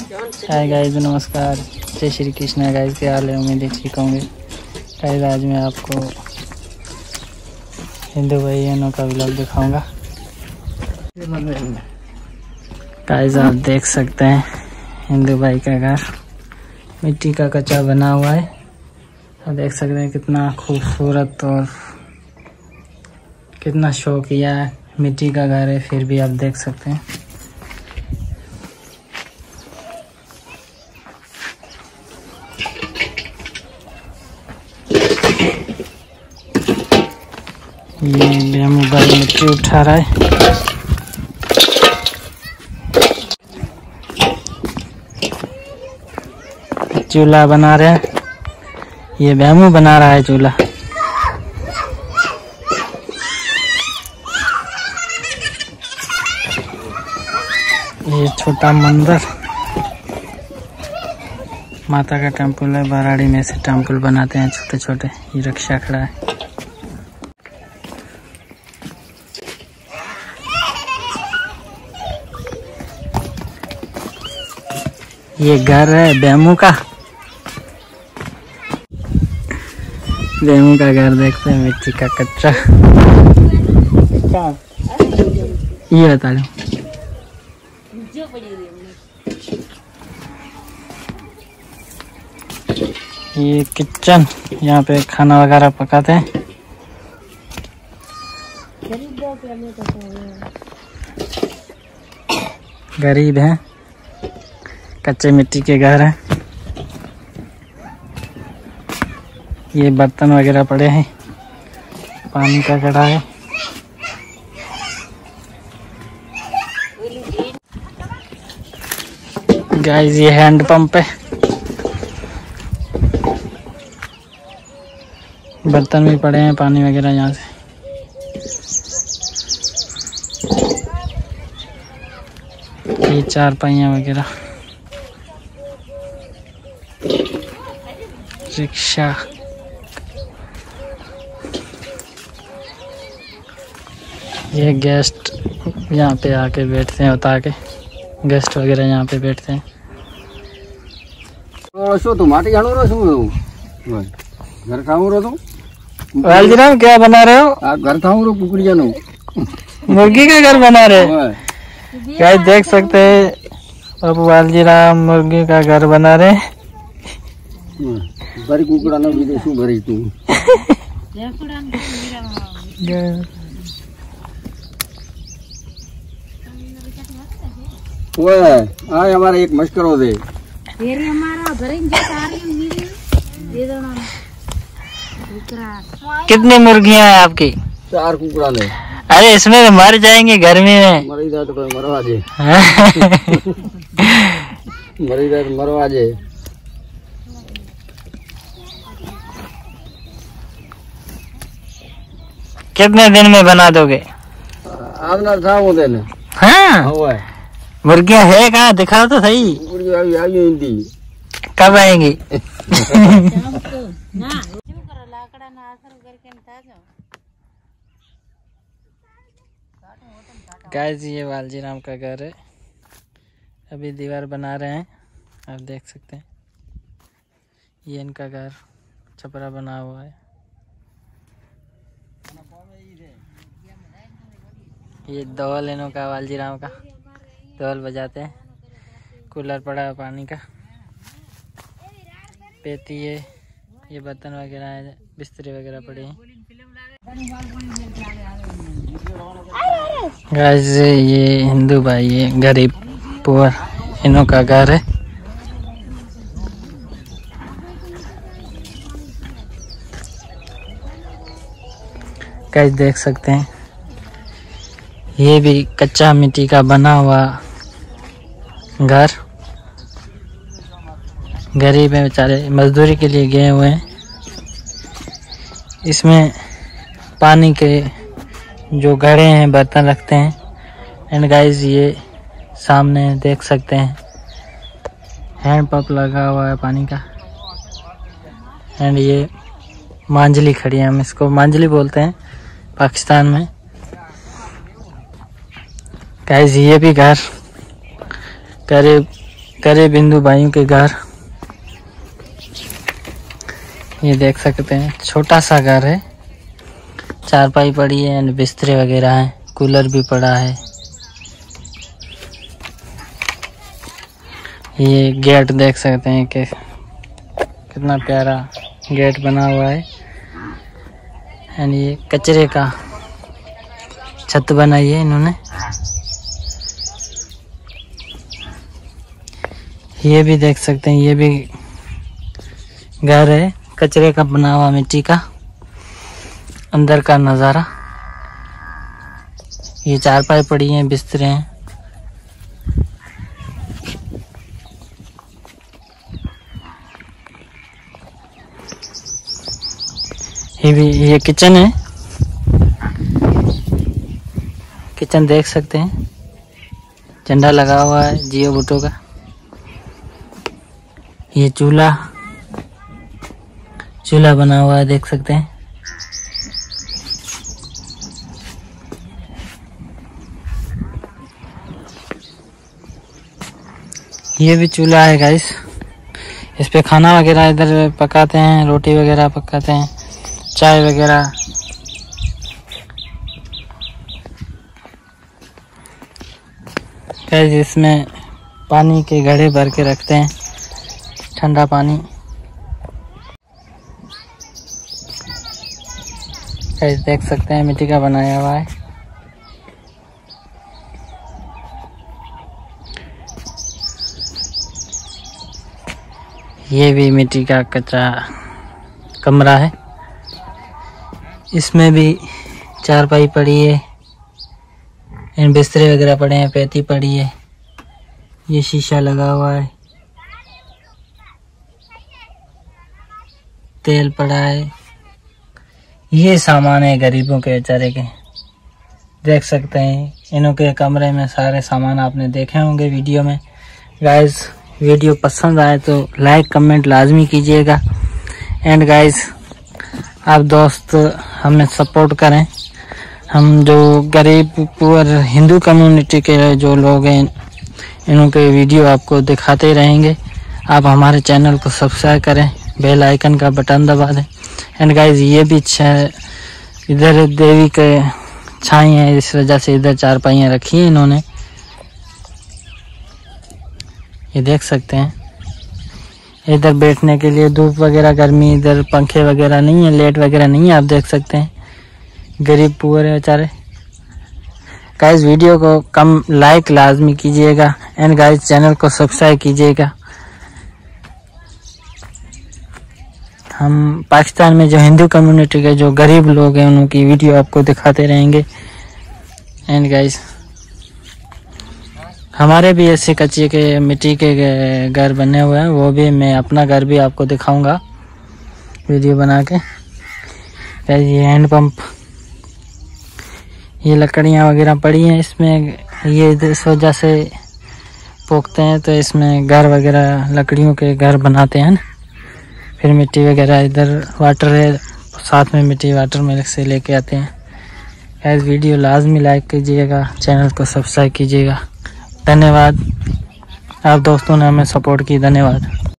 Hi guys, नमस्कार, जय Shri Krishna. Guys क्या हाल है? उम्मीद है ठीक होंगे। गाइस आज मैं आपको हिंदू भाइयों का व्लॉग दिखाऊंगा। गाइस आप देख सकते हैं हिंदू भाई का घर मिट्टी का कच्चा बना हुआ है। आप देख सकते हैं कितना खूबसूरत और कितना शौकिया है। मिट्टी का घर है फिर भी आप देख सकते हैं। ये मोबाइल मिट्टी उठा रहा है। चूल्हा बना रहे हैं। ये बैमू बना रहा है चूल्हा। ये छोटा मंदिर माता का टेम्पल है। बराड़ी में से टेम्पल बनाते हैं छोटे छोटे। ये रिक्शा खड़ा है। ये घर है बैमू का। बैमू का घर देखते हैं, मिट्टी का कच्चा। ये बता दो। ये किचन, यहाँ पे खाना वगैरह पकाते हैं। गरीब हैं, कच्चे मिट्टी के घर हैं। ये बर्तन वगैरह पड़े हैं। पानी का घड़ा है। गाइस ये हैंड पंप है। बर्तन भी पड़े हैं, पानी वगैरह यहाँ से। ये चार पहिया वगैरह, रिक्शा। ये गेस्ट यहाँ पे आके बैठते हैं, उतार के गेस्ट वगैरह यहाँ पे बैठते हैं। घर खाऊं रो तुम वालजीराम क्या बना रहे हो? घर खाऊं रो कुकड़ी जानो मुर्गी का घर बना रहे हैं। क्या देख सकते हैं अब वालजीराम मुर्गी का घर बना रहे हैं। बड़ी कुकड़ा ना भी शू भरी तू। ओए आय हमारा एक मस्करो दे। तेरे हमारा भरेंगे कितनी मुर्गियां हैं आपकी? 4 कुकड़ा ने। अरे इसमें तो मर जाएंगे गर्मी में। मरी जाए तो मरवा दे। मरी जाए तो मरवा दे। कितने दिन में बना दोगे? आज ना था वो दिन। हाँ मुर्गियां है कहाँ? दिखाओ तो सही। कब आएंगी? गाइस ये वालजीराम का घर है। अभी दीवार बना रहे हैं, आप देख सकते हैं। ये इनका घर छपरा बना हुआ है। ये दौल इनों का, वालजीराम का दौल बजाते हैं। कूलर पड़ा है पानी का। पेटी है। ये बर्तन वगैरह है, बिस्तरे वगैरह पड़े हैं। गाइस ये हिंदू भाई है, गरीब पुअर इनों का घर है। गाइस देख सकते हैं ये भी कच्चा मिट्टी का बना हुआ घर। गरीब है बेचारे, मजदूरी के लिए गए हुए हैं। इसमें पानी के जो घड़े हैं, बर्तन रखते हैं। एंड गाइस ये सामने देख सकते हैं हैंड पंप लगा हुआ है पानी का। एंड ये मांजली खड़ी है, हम इसको मांजली बोलते हैं पाकिस्तान में। गाइस ये भी घर करीब गरीब हिंदू भाइयों के घर। ये देख सकते हैं छोटा सा घर है, चारपाई पड़ी है एंड बिस्तरे वगैरह हैं, कूलर भी पड़ा है। ये गेट देख सकते हैं कि कितना प्यारा गेट बना हुआ है एंड ये कचरे का छत बनाई है इन्होंने। ये भी देख सकते हैं, ये भी घर है कचरे का बना हुआ, मिट्टी का। अंदर का नज़ारा, ये चारपाई पड़ी हैं, बिस्तरे हैं। ये किचन है, किचन देख सकते हैं, झंडा लगा हुआ है जियो भुट्टो का। ये चूल्हा बना हुआ है, देख सकते हैं। ये भी चूल्हा है गाइस, इस पे खाना वगैरह इधर पकाते हैं, रोटी वगैरह पकाते हैं, चाय वगैरह। गाइस इसमें पानी के घड़े भर के रखते हैं, ठंडा पानी। गाइस देख सकते हैं मिट्टी का बनाया हुआ है। ये भी मिट्टी का कच्चा कमरा है, इसमें भी चारपाई पड़ी है, इन बिस्तरे वगैरह पड़े हैं, पैती पड़ी है, ये शीशा लगा हुआ है, तेल पड़ा है। ये सामान है गरीबों के बेचारे के, देख सकते हैं। इन्हों के कमरे में सारे सामान आपने देखे होंगे वीडियो में। गाइस वीडियो पसंद आए तो लाइक कमेंट लाजमी कीजिएगा एंड गाइस आप दोस्त हमें सपोर्ट करें। हम जो गरीब पुअर हिंदू कम्युनिटी के जो लोग हैं, इन्हों के वीडियो आपको दिखाते रहेंगे। आप हमारे चैनल को सब्सक्राइब करें, बेल आइकन का बटन दबा दें एंड गाइस ये भी इधर देवी के छाई है, इस वजह से इधर चारपाइयाँ रखी हैं इन्होंने। ये देख सकते हैं, इधर बैठने के लिए धूप वगैरह गर्मी, इधर पंखे वगैरह नहीं है, लाइट वगैरह नहीं है, आप देख सकते हैं। गरीब पुअर है बेचारे। गाइस वीडियो को कम लाइक लाजमी कीजिएगा एंड गाइस चैनल को सब्सक्राइब कीजिएगा। हम पाकिस्तान में जो हिंदू कम्युनिटी के जो गरीब लोग हैं उनकी वीडियो आपको दिखाते रहेंगे एंड गाइस हमारे भी ऐसे कच्चे के मिट्टी के घर बने हुए हैं, वो भी मैं अपना घर भी आपको दिखाऊंगा वीडियो बना के। गाइस ये हैंड पंप, ये लकड़ियाँ वगैरह पड़ी हैं इसमें, ये इस वजह से पोखते हैं तो इसमें घर वगैरह लकड़ियों के घर बनाते हैं। फिर मिट्टी वगैरह, इधर वाटर है साथ में, मिट्टी वाटर में से लेके आते हैं। गाइस वीडियो लाजमी लाइक कीजिएगा, चैनल को सब्सक्राइब कीजिएगा। धन्यवाद, आप दोस्तों ने हमें सपोर्ट की, धन्यवाद।